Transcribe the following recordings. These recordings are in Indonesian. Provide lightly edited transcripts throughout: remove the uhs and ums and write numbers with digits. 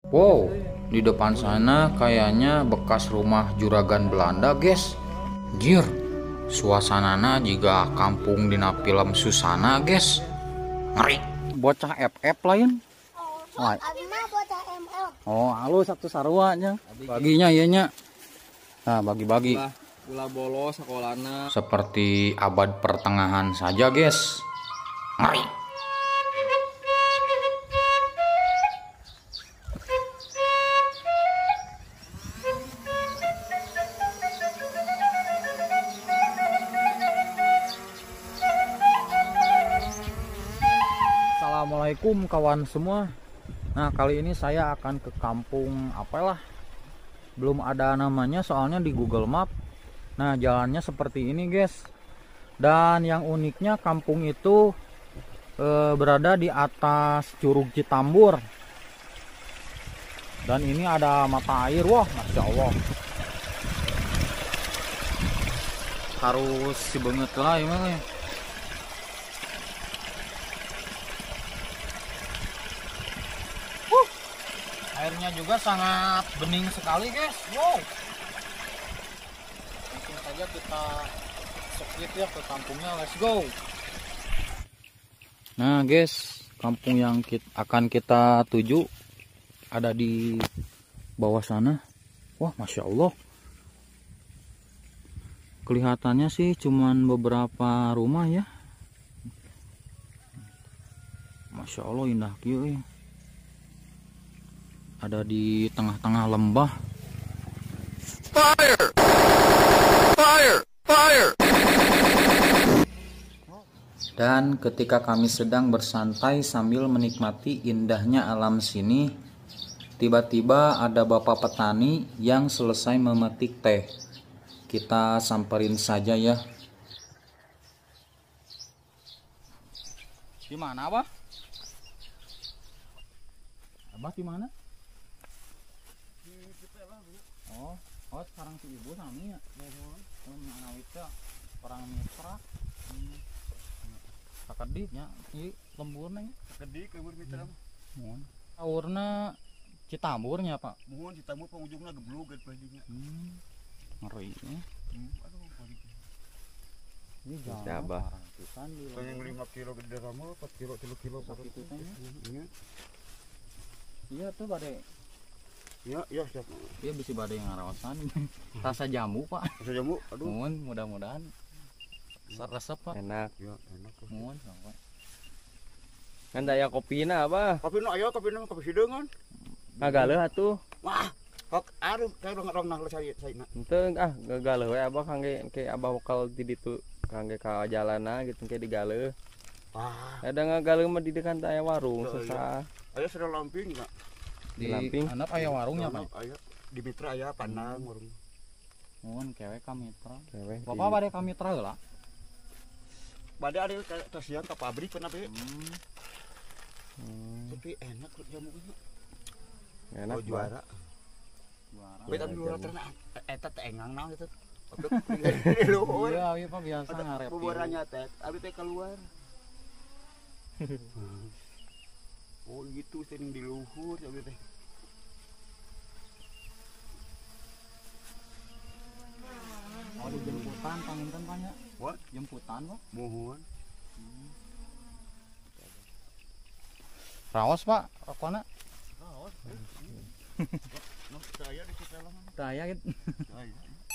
Wow, di depan sana kayaknya bekas rumah juragan Belanda, guys. Jir, suasanana juga kampung dina film Susana, guys. Ngeri. Bocah FF lain. Oh, halus satu sarwanya. Baginya iya nya. Nah, bagi-bagi. Ulah bolos sekolahna. Seperti abad pertengahan saja, guys. Ngeri. Assalamualaikum kawan semua. Nah, kali ini saya akan ke kampung apalah, belum ada namanya soalnya di Google Map. Nah, jalannya seperti ini, guys. Dan yang uniknya kampung itu berada di atas Curug Citambur. Dan ini ada mata air. Wah, Masya Allah. Harus si banget lah emangnya. Airnya juga sangat bening sekali, guys. Wow. Langsung saja kita skip ya ke kampungnya. Let's go. Nah, guys, kampung yang akan kita tuju ada di bawah sana. Wah, Masya Allah. Kelihatannya sih cuman beberapa rumah ya. Masya Allah, indah kieu ya. Ada di tengah-tengah lembah. Fire! Fire! Fire! Dan ketika kami sedang bersantai sambil menikmati indahnya alam sini, tiba-tiba ada bapak petani yang selesai memetik teh. Kita samperin saja ya. Di mana, Abah? Abah di mana? Oh, sekarang si ibu sami ya. Anak itu orang mitra. Sakediknya ieu lemburna nya. Sakedik lembur mitra. Mohon. Aurna Citamburnya, Pak. Mohon Citambur pengunjungna geblug get pastinya. Ngeri ya. Aduh, balik. Ini jalan pisan di. Yang 5 kilo gede ramo, 4 kilo, 3 kilo Sakitu teh. Iya. Iya tuh bade. Ya, siap. Dia bisa badai ngarawasan. Rasa jamu, Pak. Rasa jamu, aduh. Mohon, mudah-mudahan resep, Pak. Enak. Ya, enak. Mohon, Pak. Kan daya kopina apa? Kopi kopi sideungan. Gagaleuh atuh. Wah, hok aduh, kayak orang nah saya. Henteu gagaleuh we abah kangge ke abah bakal di ditu kangge ka jalana gitu ke digaleuh. Wah, Ada ngagaleuh mah di dekat aya warung susah. aya sudah lamping enggak? Di Lamping. anak aya warungnya, Pak. Aya di mitra aya pandang warung. Mohon kewe ka mitra. Cewek. Bapak bade ka mitra heula. Bade ada tos siang ke pabrik pernah be. Hmm, Tapi enak jamunya. enak Oh, juara. Juara. Tapi tapi juara terna eta teh engang naon itu. Luhur. Iya, iya, Pak, biasa ngarep. Buburannya teh, abi teh keluar. Oh gitu sering di luhur abi teh. Oh, di jemputan panginten Pak nya. What? Jemputan, Pak. Mohon. Raos, Pak, rokona. Raos. Nah, saya di Citelang. Daya gitu. Ay.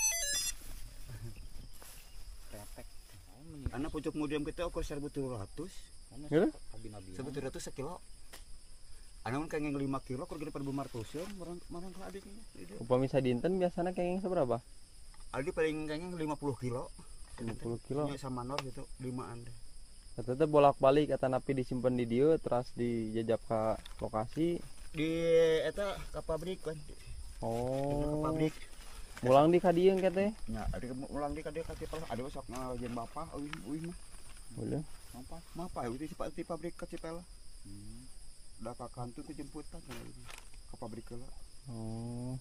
Kretek. Anak pucuk medium kita ukur 1.700. Gitu? 1.700 sekilo. Anu kan yang 5 kilo kur gede pada 500 marang ke adiknya. Upami sadinten biasana kenging seberapa? Adik paling kayaknya 50 kilo. 50 kilo. Ini sama nor gitu 5an deh. Tetep bolak-balik eta napi disimpen di dieu terus dijajab ka lokasi. Di eta ka pabrik kan. Oh. Ke pabrik. Mulang di ka dieu engke teh. Nya ada ulang di ka kasih pala ada sok ngajen bapak euy mah. Boleh. Mapa euy di pabrik ka Cipela. Da ka kantor ke jemputan ka pabrik heula. Oh.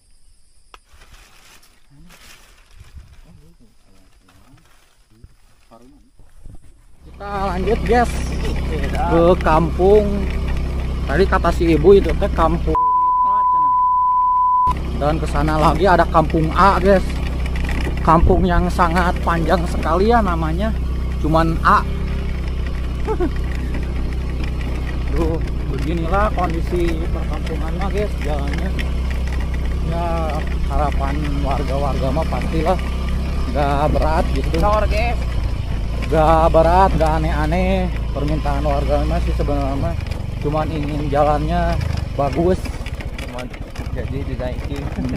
Kita lanjut, guys, ke kampung. Tadi kata si ibu itu teh kampung mitra cenah. Dan ke sana lagi ada kampung A, guys. Kampung yang sangat panjang sekali ya namanya. Cuman A. Tuh, beginilah kondisi perkampungan mah, guys, jalannya. Ya, harapan warga-warga mah pastilah nggak berat gitu. Nggak berat, nggak aneh-aneh. Permintaan warga mah sih sebenarnya cuman ingin jalannya bagus. Jadi dinaikin.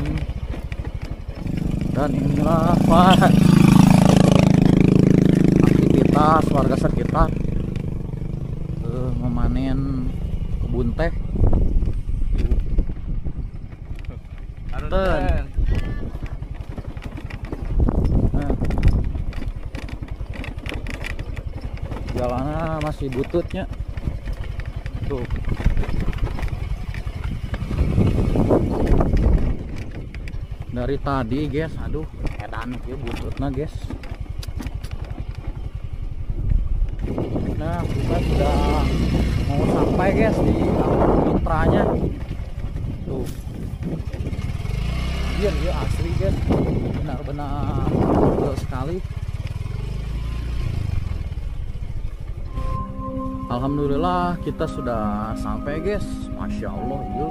Dan inilah Pak, aktivitas warga sekitar memanen kebun teh. Nah, jalannya masih bututnya tuh. Dari tadi, guys, aduh edan ya bututnya, guys. Nah, kita sudah mau sampai, guys, di kampung mitranya tuh. Iya asli, guys, benar-benar betul sekali. Alhamdulillah kita sudah sampai, guys. Masya Allah, yuk.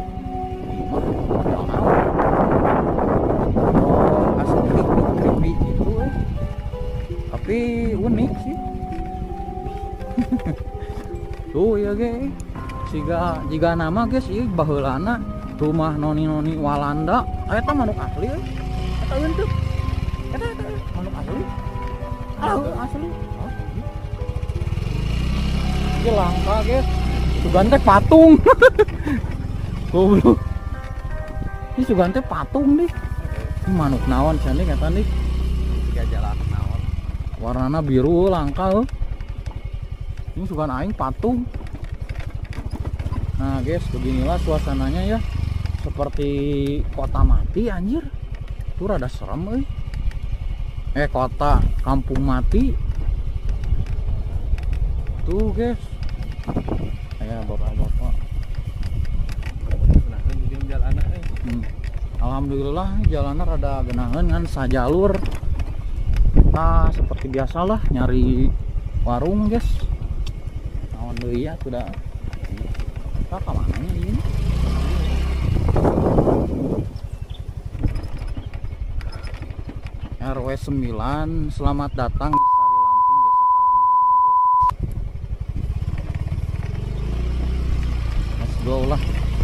Asli creepy gitu, tapi unik sih. Tuh ya, guys. Jika nama, guys, ieu baheulana rumah noni-noni Walanda. Eta manuk asli, eta untuk. Eta manuk asli. Asli. Ini langka, guys. Sugante patung. Goblok. Ini sugante patung nih. Ini manuk naon cantik kata nih. Jalan naon. Warnanya biru langka. Ini sugan aing patung. Nah, guys, beginilah suasananya ya. Seperti kota mati, anjir. Tuh rada serem, euy. Kota kampung mati. Tuh, guys. Ya, bapak-bapak. Alhamdulillah jalanan rada genahan kan sajalur. Nah, seperti biasalah nyari warung, guys. Naon deui ya sudah. Kita ke mananya ini? RW 9, selamat datang di Sari Lamping, Desa Karangjaya, guys. Let's go lah.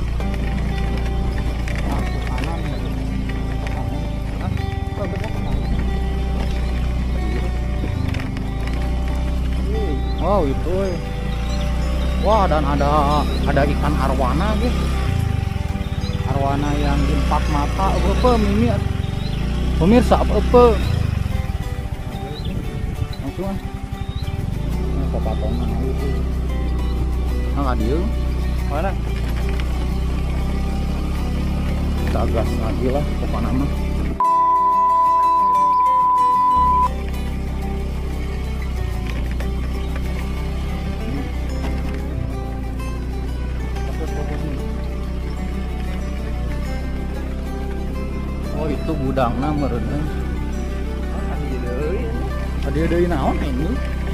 Wow, itu. Wah, dan ada ikan arwana, guys. Arwana yang empat mata, apa mimi? Pemirsa, apa? Langsung. Ini potongan itu. Nah, dia. Mana? Kita gas lagi lah, pokoknya mah. Oh, itu gudangna meureun. Tadi deui naon ini?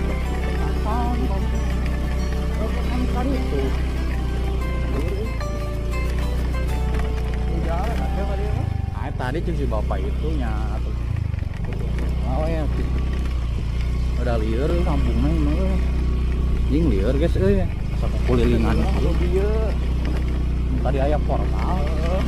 Kan itu. Tadi cuci bapak itu nyatu. Oh ya. Udah lieur kampungnya ini. Jing lieur, guys, euy. Asa kulilingan. Tadi aya portal.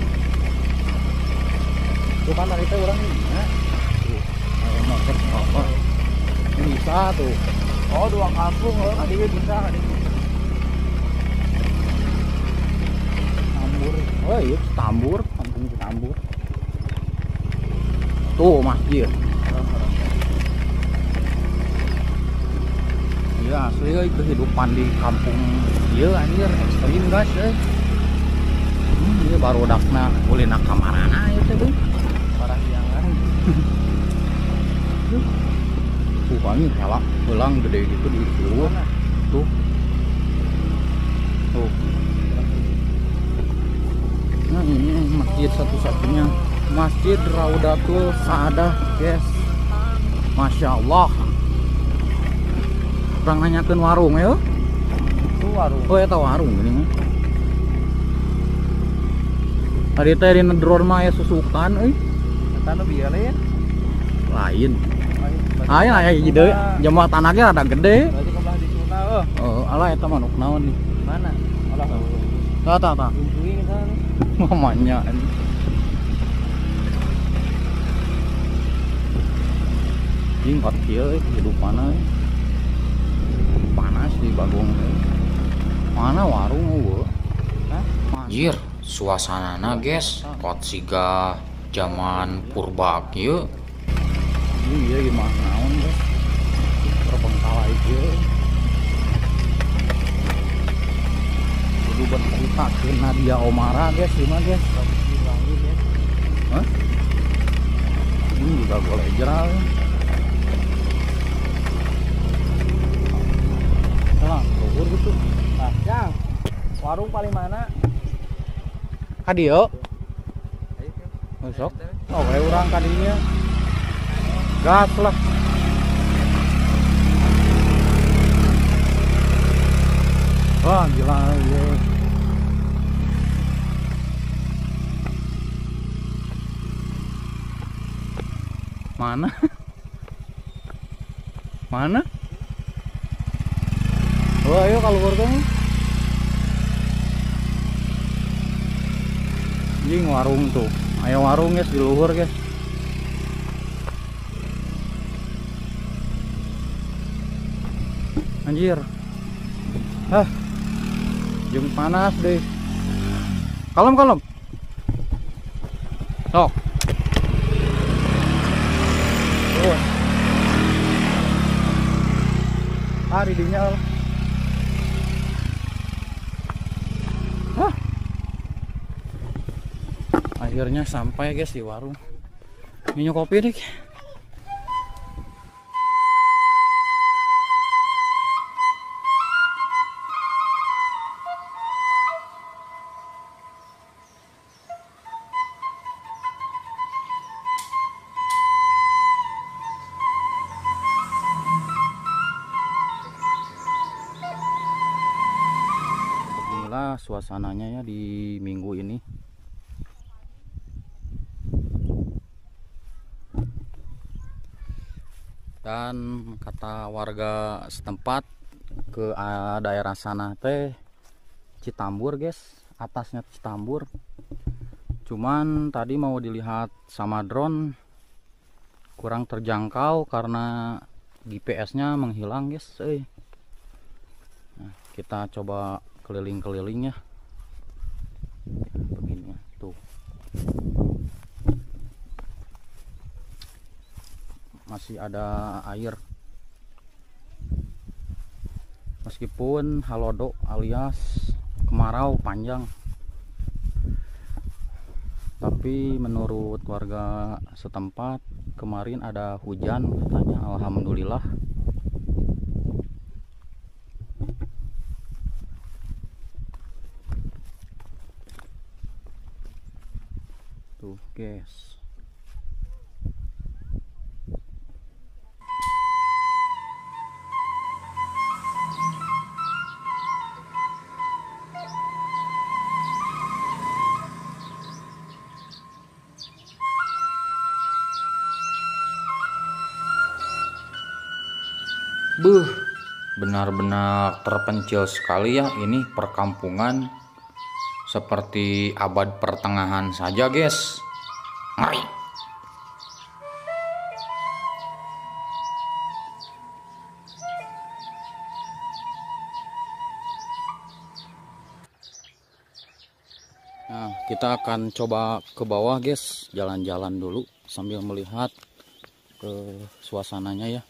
Tuh kan tadi teh urang ini ya. Tuh, aya motor apa. Ini bisa tuh. Oh, dua kampung tadi bisa tadi. Tambur. Oh iya, Tambur, kampung Tambur. Tuh masjid. Iya asli euy, kehidupan di kampung ieu anjir ekstrim, guys euy. Ieu barudakna kulina kamarana ieu teh euy. Parah siangan. Tuh kami helak heulang gede gitu di luar. Tuh. Tuh. Nah, ini masjid satu-satunya Masjid Raudatul Saadah, guys. Masya Allah. Orang nanyakan warung ya? Itu warung. Oh, eta warung ini mah. Tadi teh di drone mah ya susukan euy. Eta nu bieu lain. Lain. Aya aya hiji jemaah tanahnya rada gede. Berarti kebelah di Sunda Oh, alah eta manuk naon nih. Mana? Olah. Tah. Tuntuing eta. Mamanya. Jingkot kieu hidupanna. Panas di Bagong. Mana warung eueuh? Hah? Anjir, suasanana guys, kot siga zaman purba kieu. Iya gimana naon guys? Terbengkalai kieu. Kudu berceritakeun Nadia Omara guys, ieu mah guys. Hah? Ini juga boleh jeral. Nah, luhur gitu. Nah, Jang. Warung paling mana? Ka dieu. Besok. Oh, we urang ka dinya. Gas lah. Wah, gila ya. Mana? Mana? Oh, ayo kalau keluar Jing warung tuh. Ayo warung guys di luhur guys. Anjir. Hah. Jeng panas deh. Kalem. Sok. Oh. Hari dinya. Hah. Akhirnya sampai guys di warung. Minum kopi nih. Inilah suasananya ya di minggu ini. Dan kata warga setempat ke daerah sana teh Citambur guys, atasnya Citambur. Cuman tadi mau dilihat sama drone kurang terjangkau karena GPS-nya menghilang guys. Nah, kita coba keliling-keliling ya. Begini tuh. Masih ada air. Meskipun halodo alias kemarau panjang. Tapi menurut warga setempat kemarin ada hujan katanya, alhamdulillah. Tuh guys. Benar-benar terpencil sekali ya ini perkampungan, seperti abad pertengahan saja guys. Ngeri. Nah, kita akan coba ke bawah guys, jalan-jalan dulu sambil melihat ke suasananya ya.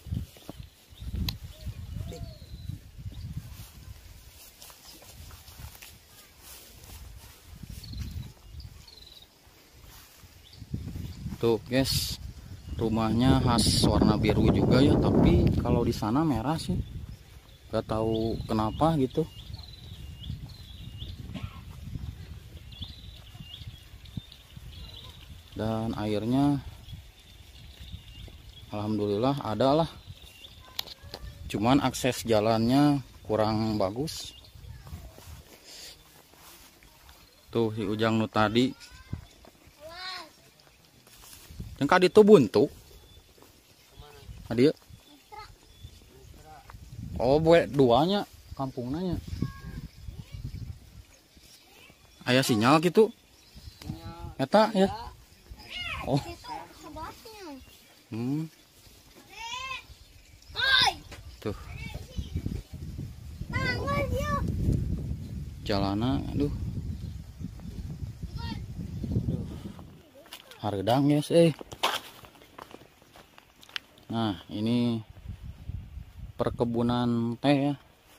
Tuh guys, rumahnya khas warna biru juga ya, tapi kalau di sana merah sih, gak tahu kenapa gitu. Dan airnya alhamdulillah ada lah. Cuman akses jalannya kurang bagus. Tuh si Ujang nu tadi. Yang kadi itu buntu. Adia. Oh, buat duanya kampung nanya. Aya sinyal gitu. Eta ya. Oh. Tuh. Jalanan, aduh. Hardang guys, Nah, ini perkebunan teh ya.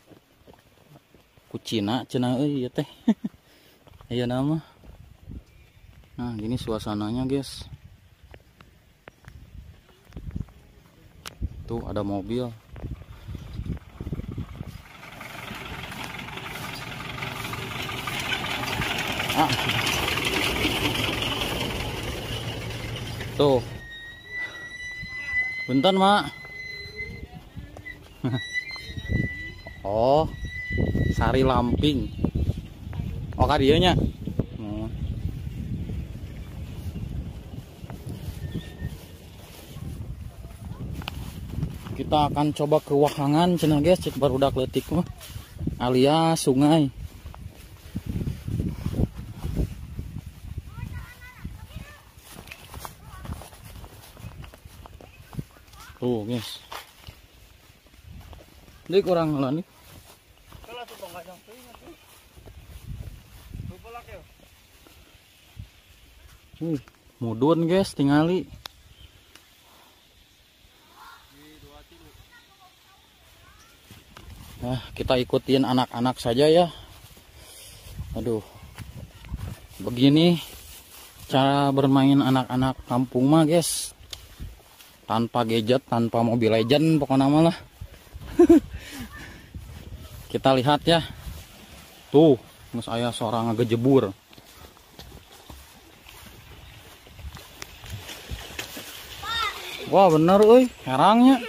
Kucina cenah euy ya teh. Aya nama. Nah, gini suasananya, guys. Tuh ada mobil. Tuh. Bentar, Mak. Oh, Sari Lamping. Oh, kadieunya. Kita akan coba ke Wahangan cenah guys, cek barudak leutik mah. Alias sungai. Tuh, guys. Dik orang lah nih. Mudun guys, tingali. Nah, kita ikutin anak-anak saja ya. Aduh. Begini cara bermain anak-anak kampung mah, guys. Tanpa gadget, tanpa Mobile Legend pokoknya malah. Kita lihat ya. Tuh, mus aya seorang ngegejebur. Wah, bener euy, herangnya.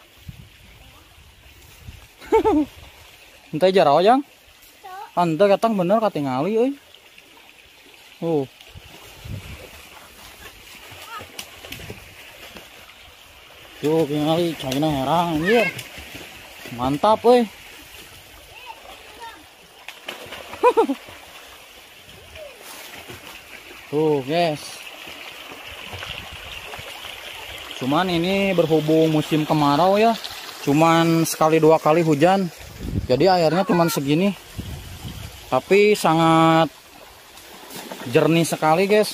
Ente jarao Jang? Ente katang bener katingali euy. Tuh tingali China herang anjir. Mantap euy. Tuh, guys. Cuman ini berhubung musim kemarau ya. Cuman sekali dua kali hujan. Jadi airnya cuman segini. Tapi sangat jernih sekali, guys.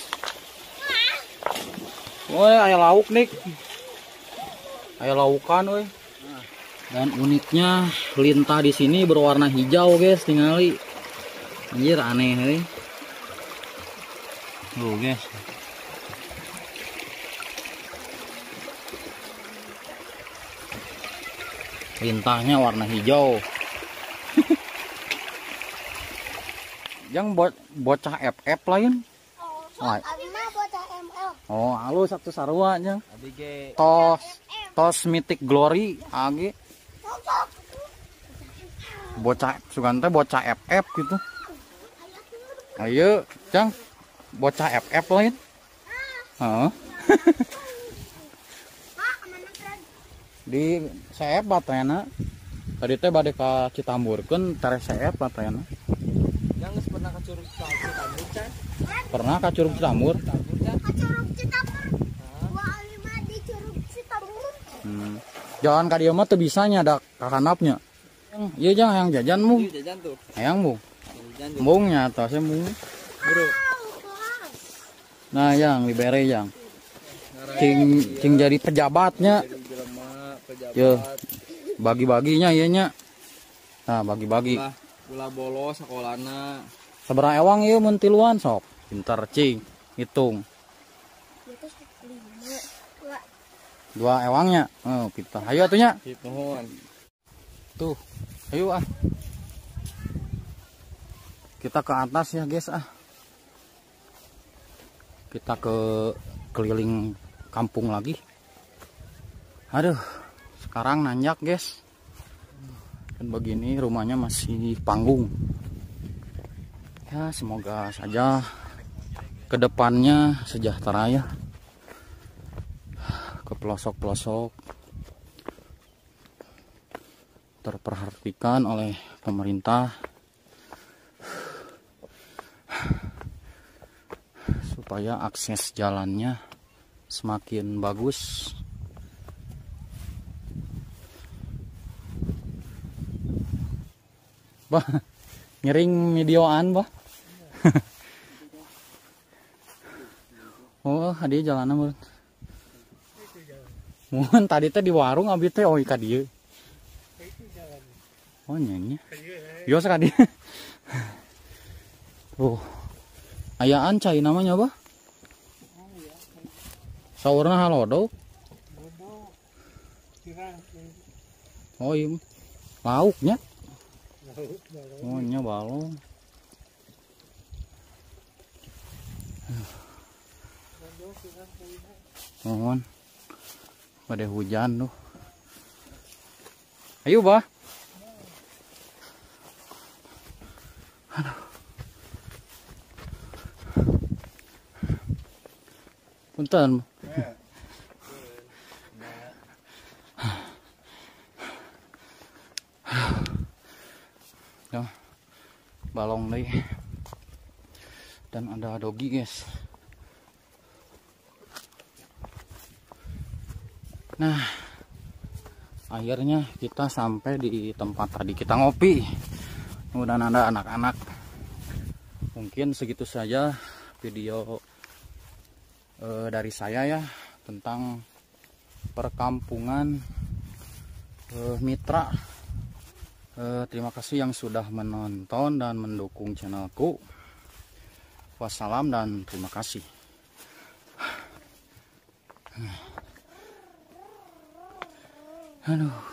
Woi, aya lauk nih. Aya laukan, woi. Dan uniknya lintah di sini berwarna hijau, guys, tingali. Anjir aneh, heuy. Tuh, guys. Lintahnya warna hijau. Yang bocah FF lain. Bocah ML. Oh, halus satu sarua nya. Abi ge Tos Mythic Glory age. Bocah sugante bocah FF gitu. Ayo, Jang. Bocah FF lain. Heeh. Di CF batayana. Tadi teh bade ka Citamburkeun tere CF batayana. yang geus pernah ka Curug Citamur can? Pernah ka Curug Citamur? Ke Curug Citamur. 25 di Curug Citamur. Jalan ka dieu mah teu bisa nya da ka handapnya. Ieu Jang hayang jajan mu. Ieu jajan tuh. Hayang mu. Jajan tuh. Mung nya tos mung. Buru. Nah, yang dibere Jang. Cing jadi pejabatnya. Yo, bagi-baginya ieu nya. Nah, bagi-bagi. Ulah bolos sakolana. Sabaraha ewang ieu mun tiluan sok. Pinter cing, hitung. 2 ewangnya. Oh, pinter. Hayu atuh nya. Nuhun. Tuh. Ayo ah. Kita ke atas ya, guys ah. kita ke keliling kampung lagi. Aduh, sekarang nanjak guys. Dan begini rumahnya masih panggung. Ya semoga saja kedepannya sejahtera ya. Ke pelosok-pelosok terperhatikan oleh pemerintah supaya akses jalannya semakin bagus. Bah, ngiring videoan bah. Oh, hadi jalanan menurut. Mohon tadi teh di warung abi teh ka dieu. Oh nyanyi. Yo sekali. Oh. Ayaan cai namanya apa? Saurna halodo. Oh iya. Lauknya. Oh nya balong. Mohon. Pada hujan tuh. Ayo bah. Aduh. Punten. Ya, balong deh. Dan ada dogi guys. Nah, akhirnya kita sampai di tempat tadi kita ngopi. Kemudian ada anak-anak. Mungkin segitu saja video dari saya ya tentang perkampungan Mitra. Terima kasih yang sudah menonton dan mendukung channelku. Wassalam dan terima kasih. Aduh.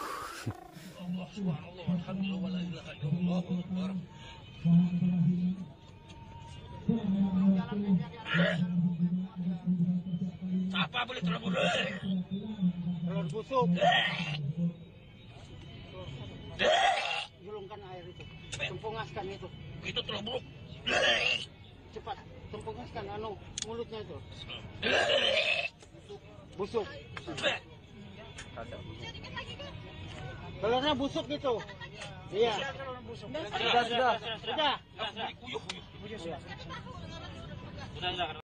Apa boleh terlalu telur busuk. Gulungkan air itu. Tempungaskan itu. Itu telur busuk. Cepat, tempungaskan mulutnya itu. Busuk. Telurnya busuk gitu. Iya. Sudah.